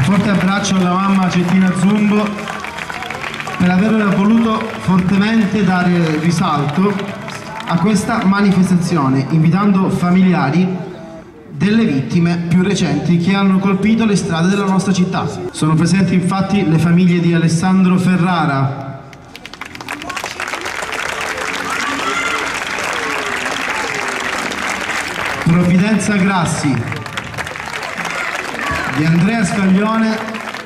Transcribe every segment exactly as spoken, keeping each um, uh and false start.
forte abbraccio alla mamma Cettina Zumbo per aver voluto fortemente dare risalto a questa manifestazione, invitando familiari delle vittime più recenti che hanno colpito le strade della nostra città. Sono presenti infatti le famiglie di Alessandro Ferrara, Provvidenza Grassi, di Andrea Scaglione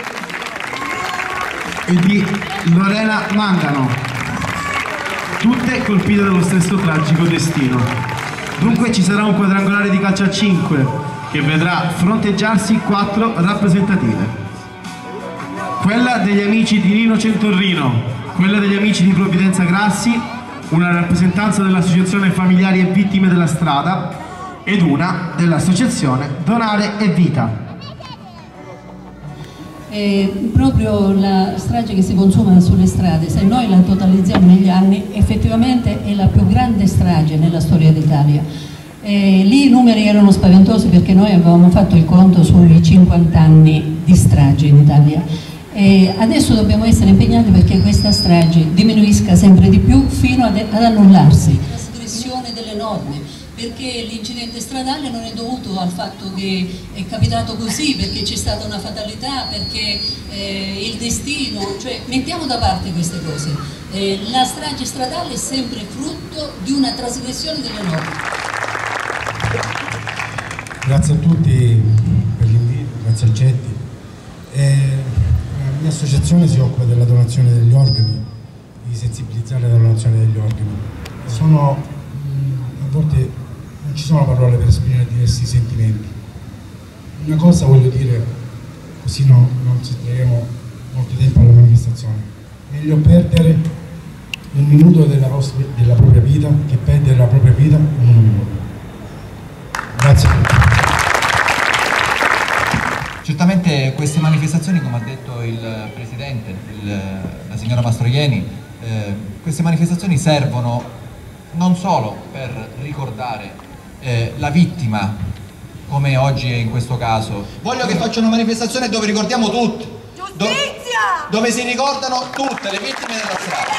e di Lorena Mangano, tutte colpite dallo stesso tragico destino. Dunque ci sarà un quadrangolare di calcio a cinque che vedrà fronteggiarsi quattro rappresentative: quella degli amici di Nino Centorrino, quella degli amici di Provvidenza Grassi, una rappresentanza dell'associazione Familiari e Vittime della Strada ed una dell'associazione Donare e Vita. Eh, proprio la strage che si consuma sulle strade, se noi la totalizziamo negli anni, effettivamente è la più grande strage nella storia d'Italia. Eh, lì i numeri erano spaventosi perché noi avevamo fatto il conto sui cinquanta anni di strage in Italia. Eh, adesso dobbiamo essere impegnati perché questa strage diminuisca sempre di più fino ad, ad annullarsi. La trasgressione delle norme, perché l'incidente stradale non è dovuto al fatto che è capitato così, perché c'è stata una fatalità, perché eh, il destino, cioè mettiamo da parte queste cose. Eh, la strage stradale è sempre frutto di una trasgressione delle norme. Grazie a tutti per l'invito, grazie a Getti. Eh, la mia associazione si occupa della donazione degli organi, di sensibilizzare la donazione degli organi. Sono a volte non ci sono parole per esprimere diversi sentimenti. Una cosa voglio dire, così no, non sprecheremo molto tempo alla manifestazione: meglio perdere un minuto della, vostra, della propria vita che perdere la propria vita in un minuto. Grazie a tutti. Certamente queste manifestazioni, come ha detto il Presidente, il, la signora Mastroianni, eh, queste manifestazioni servono non solo per ricordare Eh, la vittima, come oggi è in questo caso. Voglio che faccia una manifestazione dove ricordiamo tutti, do dove si ricordano tutte le vittime della strada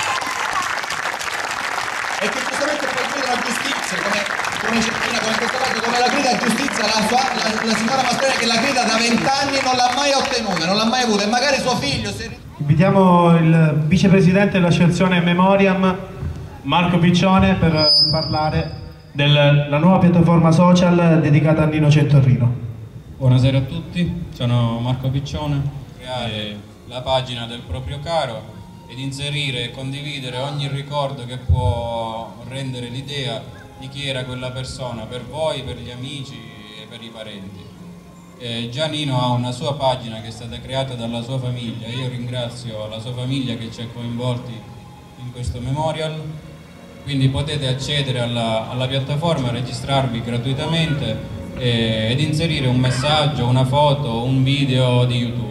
e che giustamente poi chiedono giustizia, come, come Cettina, come in questo caso, come la grida giustizia la, sua, la, la signora Mastroianni, che la grida da vent'anni non l'ha mai ottenuta, non l'ha mai avuta, e magari suo figlio se... Invitiamo il vicepresidente dell'associazione Memoriam, Marco Piccione, per parlare della nuova piattaforma social dedicata a Nino Centorrino. Buonasera a tutti, sono Marco Piccione. Creare la pagina del proprio caro ed inserire e condividere ogni ricordo che può rendere l'idea di chi era quella persona per voi, per gli amici e per i parenti. Eh, già Nino ha una sua pagina che è stata creata dalla sua famiglia. Io ringrazio la sua famiglia che ci ha coinvolti in questo memorial. Quindi potete accedere alla, alla piattaforma, registrarvi gratuitamente e, ed inserire un messaggio, una foto, un video di YouTube.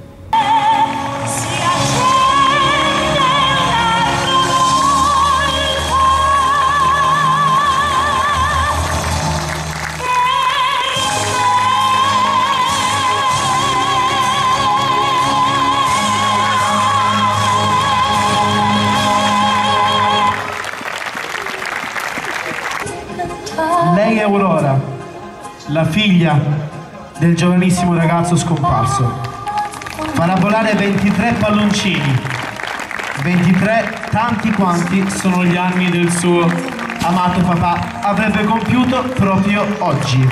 Lei è Aurora, la figlia del giovanissimo ragazzo scomparso. Farà volare ventitré palloncini, ventitré tanti quanti sono gli anni del suo amato papà avrebbe compiuto proprio oggi.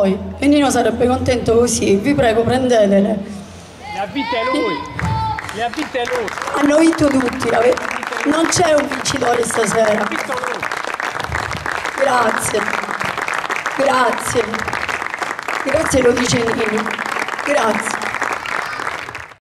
voi e Nino sarebbe contento così. Vi prego, prendetele. Le ha vinte lui, le ha vinte lui. Hanno vinto tutti, la ve- non c'è un vincitore stasera. Grazie, grazie, grazie lo dice Nino, grazie.